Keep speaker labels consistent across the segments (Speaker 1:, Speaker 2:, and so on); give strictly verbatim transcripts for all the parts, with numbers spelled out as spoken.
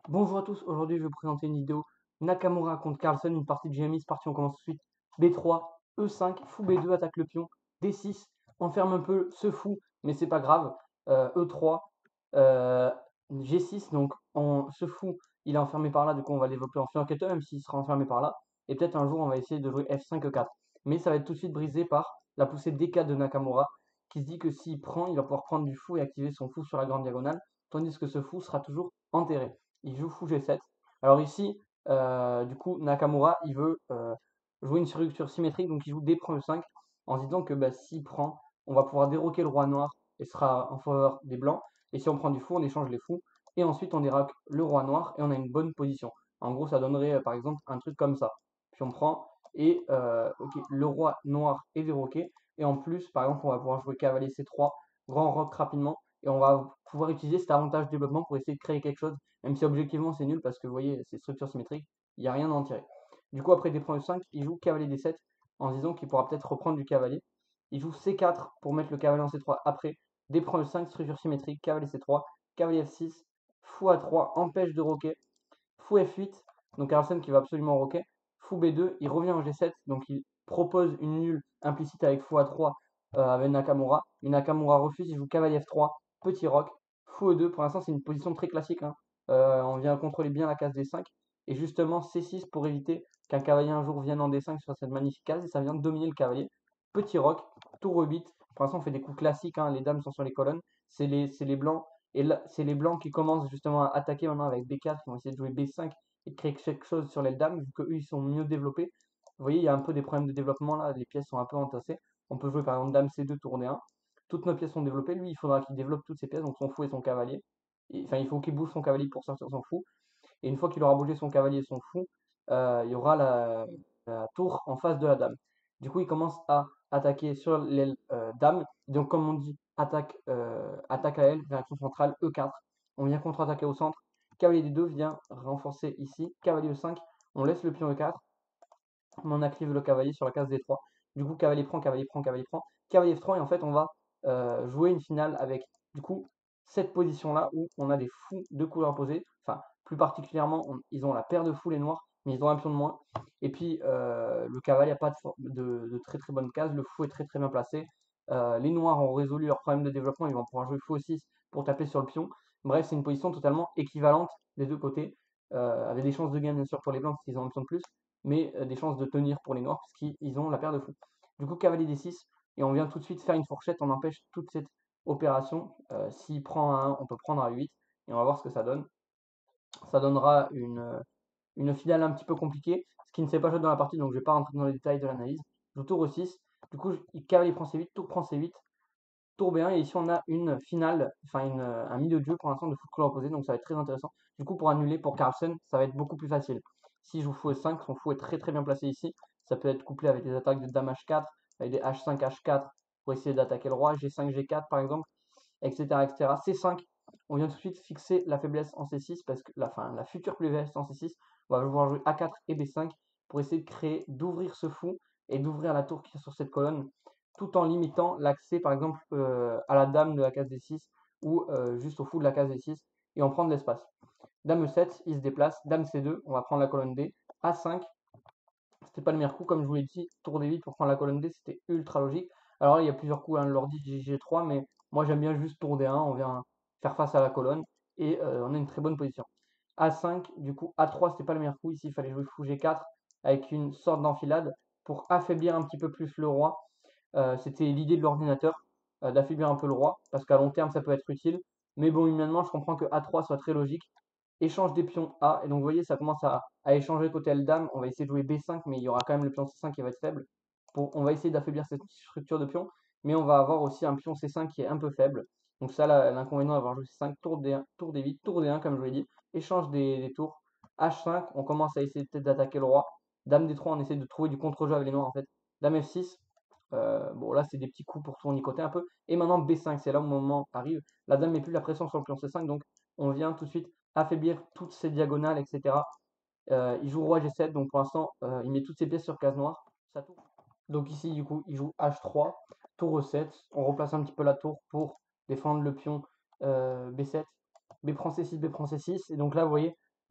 Speaker 1: Bonjour à tous, aujourd'hui je vais vous présenter une vidéo Nakamura contre Carlsen, une partie de G M I, c'est parti, on commence tout de suite. B trois, E cinq, fou B deux, attaque le pion, D six, enferme un peu ce fou, mais c'est pas grave, euh, E trois, euh, G six, donc en, ce fou il est enfermé par là, du coup on va l'évoquer en fianchetto, même s'il sera enfermé par là, et peut-être un jour on va essayer de jouer F cinq E quatre. Mais ça va être tout de suite brisé par la poussée D quatre de Nakamura, qui se dit que s'il prend, il va pouvoir prendre du fou et activer son fou sur la grande diagonale, tandis que ce fou sera toujours enterré. Il joue fou G sept. Alors ici, euh, du coup, Nakamura, il veut euh, jouer une structure symétrique, donc il joue D prend E cinq, en se disant que bah, s'il prend, on va pouvoir déroquer le roi noir et ce sera en faveur des blancs. Et si on prend du fou, on échange les fous, et ensuite on déroque le roi noir et on a une bonne position. En gros, ça donnerait euh, par exemple un truc comme ça. Puis on prend, et euh, ok, le roi noir est déroqué, et en plus, par exemple, on va pouvoir jouer cavalier C trois, grand roc rapidement, et on va pouvoir utiliser cet avantage de développement pour essayer de créer quelque chose, même si objectivement c'est nul parce que vous voyez, c'est structure symétrique, il n'y a rien à en tirer. Du coup, après D prend E cinq, il joue cavalier D sept en se disant qu'il pourra peut-être reprendre du cavalier. Il joue C quatre pour mettre le cavalier en C trois après. D prend E cinq, structure symétrique, cavalier C trois, cavalier F six, fou A trois, empêche de roquer, fou F huit, donc Carlsen qui va absolument roquer, fou B deux, il revient en G sept, donc il propose une nulle implicite avec fou A trois euh, avec Nakamura, mais Nakamura refuse, il joue cavalier F trois, petit roc, fou E deux, pour l'instant c'est une position très classique, hein. Euh, on vient contrôler bien la case D cinq, et justement C six pour éviter qu'un cavalier un jour vienne en D cinq sur cette magnifique case, et ça vient de dominer le cavalier, petit roc, tour E huit, pour l'instant on fait des coups classiques, hein. Les dames sont sur les colonnes, c'est les, les blancs, et là c'est les blancs qui commencent justement à attaquer maintenant avec B quatre, qui vont essayer de jouer B cinq, et de créer quelque chose sur l'aile dame, vu qu'eux ils sont mieux développés. Vous voyez, il y a un peu des problèmes de développement là, les pièces sont un peu entassées. On peut jouer par exemple dame C deux, tour D un. Toutes nos pièces sont développées, lui il faudra qu'il développe toutes ses pièces, donc son fou et son cavalier. Et, enfin, il faut qu'il bouge son cavalier pour sortir son fou. Et une fois qu'il aura bougé son cavalier et son fou, euh, il y aura la, la tour en face de la dame. Du coup, il commence à attaquer sur l'aile euh, dame. Donc, comme on dit, attaque, euh, attaque à l'aile, réaction centrale, E quatre. On vient contre-attaquer au centre. Cavalier D deux vient renforcer ici. Cavalier E cinq, on laisse le pion E quatre. On active le cavalier sur la case D trois. Du coup, cavalier prend, cavalier prend, cavalier prend. Cavalier F trois, et en fait, on va euh, jouer une finale avec, du coup, cette position-là où on a des fous de couleur opposée. Enfin, plus particulièrement, on- ils ont la paire de fous, les noirs, mais ils ont un pion de moins. Et puis, euh, le cavalier n'a pas de, de, de, très très bonne case. Le fou est très très bien placé. Euh, les noirs ont résolu leur problème de développement. Ils vont pouvoir jouer fou six pour taper sur le pion. Bref, c'est une position totalement équivalente des deux côtés. Euh, avec des chances de gain, bien sûr, pour les blancs parce qu'ils ont un pion de plus, mais euh, des chances de tenir pour les noirs parce qu'ils ont la paire de fous. Du coup, cavalier D six, et on vient tout de suite faire une fourchette, on empêche toute cette opération. Euh, S'il prend un un, on peut prendre un huit, et on va voir ce que ça donne. Ça donnera une, une finale un petit peu compliquée, ce qui ne s'est pas joué dans la partie, donc je ne vais pas rentrer dans les détails de l'analyse. Je joue tour E six, du coup, cavalier prend C huit, tour prend C huit, tour B un, et ici on a une finale, enfin une, un milieu de jeu pour l'instant de fou de couleur opposée, donc ça va être très intéressant. Du coup, pour annuler pour Carlsen, ça va être beaucoup plus facile. Si joue fou E cinq, son fou est très très bien placé ici. Ça peut être couplé avec des attaques de dame H quatre, avec des H cinq, H quatre pour essayer d'attaquer le roi, G cinq, G quatre par exemple, et cetera, et cetera. C cinq, on vient tout de suite fixer la faiblesse en C six, parce que la, fin, la future faiblesse en C six, on va pouvoir jouer A quatre et B cinq pour essayer de créer, d'ouvrir ce fou et d'ouvrir la tour qui est sur cette colonne, tout en limitant l'accès par exemple euh, à la dame de la case D six ou euh, juste au fou de la case D six, et on prend de l'espace. Dame E sept, il se déplace, Dame C deux, on va prendre la colonne D, A cinq, c'était pas le meilleur coup, comme je vous l'ai dit, tour D huit pour prendre la colonne D, c'était ultra logique. Alors là, il y a plusieurs coups, hein, l'ordi G trois, mais moi j'aime bien juste tour D un, on vient faire face à la colonne, et euh, on a une très bonne position. A cinq, du coup, A trois, c'était pas le meilleur coup, ici il fallait jouer fou G quatre, avec une sorte d'enfilade, pour affaiblir un petit peu plus le roi. Euh, c'était l'idée de l'ordinateur, euh, d'affaiblir un peu le roi, parce qu'à long terme ça peut être utile. Mais bon, humainement, je comprends que A trois soit très logique. Échange des pions A, et donc vous voyez, ça commence à, à échanger côté L dame. On va essayer de jouer B cinq, mais il y aura quand même le pion C cinq qui va être faible. Pour, on va essayer d'affaiblir cette structure de pion, mais on va avoir aussi un pion C cinq qui est un peu faible. Donc ça, l'inconvénient d'avoir joué C cinq, tour D un, tour D huit, tour D un, comme je vous l'ai dit, échange des, des tours. H cinq, on commence à essayer peut-être d'attaquer le roi. Dame D trois, on essaie de trouver du contre-jeu avec les noirs en fait. Dame F six, euh, bon là c'est des petits coups pour tournicoter un peu. Et maintenant B cinq, c'est là où le moment arrive. La dame met plus la pression sur le pion C cinq, donc on vient tout de suite affaiblir toutes ces diagonales, et cetera. Euh, il joue roi G sept, donc pour l'instant euh, il met toutes ses pièces sur case noire. Ça tourne. Donc ici du coup il joue H trois, tour E sept, on replace un petit peu la tour pour défendre le pion euh, B sept, B prend C six, B prend C six, et donc là vous voyez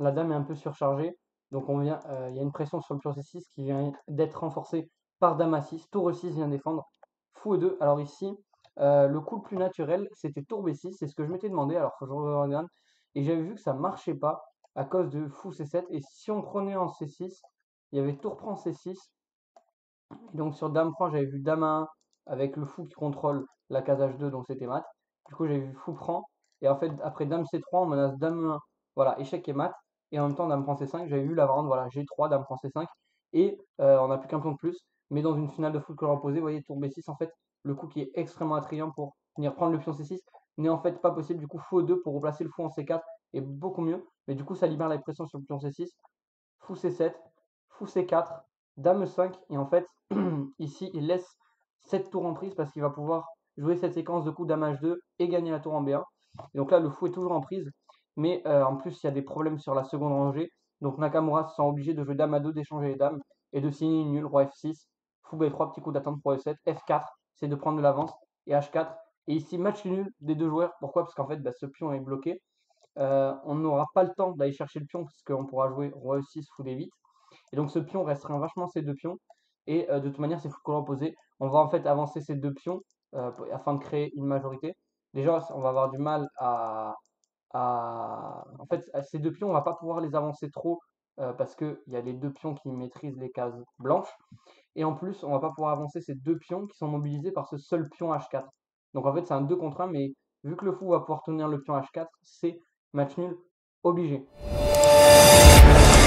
Speaker 1: la dame est un peu surchargée. Donc on vient, euh, il y a une pression sur le pion C six qui vient d'être renforcée par dame A six. Tour E six vient défendre. Fou E deux. Alors ici, euh, le coup le plus naturel, c'était tour B six. C'est ce que je m'étais demandé. Alors faut que je regarde. Et j'avais vu que ça marchait pas à cause de fou C sept. Et si on prenait en C six, il y avait tour prend C six. Et donc sur dame prend, j'avais vu dame un avec le fou qui contrôle la case H deux, donc c'était mat. Du coup, j'avais vu fou prend. Et en fait, après dame C trois, on menace dame un. Voilà, échec et mat. Et en même temps, dame prend C cinq. J'avais vu la variante, voilà, G trois, dame prend C cinq. Et euh, on n'a plus qu'un pion de plus. Mais dans une finale de foot que opposé, vous voyez, tour B six, en fait, le coup qui est extrêmement attrayant pour venir prendre le pion C six n'est en fait pas possible. Du coup, fou E deux pour replacer le fou en C quatre est beaucoup mieux. Mais du coup, ça libère la pression sur le pion C six. Fou C sept, fou C quatre, dame cinq, et en fait, ici, il laisse sept tours en prise parce qu'il va pouvoir jouer cette séquence de coups dame H deux et gagner la tour en B un. Et donc là, le fou est toujours en prise, mais euh, en plus, il y a des problèmes sur la seconde rangée. Donc Nakamura se sent obligé de jouer dame A deux, d'échanger les dames et de signer une nulle, roi F six, fou B trois, petit coup d'attente pour E sept, F quatre, c'est de prendre de l'avance, et H quatre. Et ici, match nul des deux joueurs. Pourquoi? Parce qu'en fait, bah, ce pion est bloqué. Euh, on n'aura pas le temps d'aller chercher le pion parce qu'on pourra jouer roi E six, fou D huit. Et donc ce pion restreint vachement ces deux pions. Et euh, de toute manière, c'est fou color opposé. On va en fait avancer ces deux pions euh, afin de créer une majorité. Déjà, on va avoir du mal à, à... En fait, ces deux pions, on va pas pouvoir les avancer trop euh, parce qu'il y a les deux pions qui maîtrisent les cases blanches. Et en plus, on va pas pouvoir avancer ces deux pions qui sont mobilisés par ce seul pion H quatre. Donc en fait, c'est un deux contre un, mais vu que le fou va pouvoir tenir le pion H quatre, c'est match nul obligé.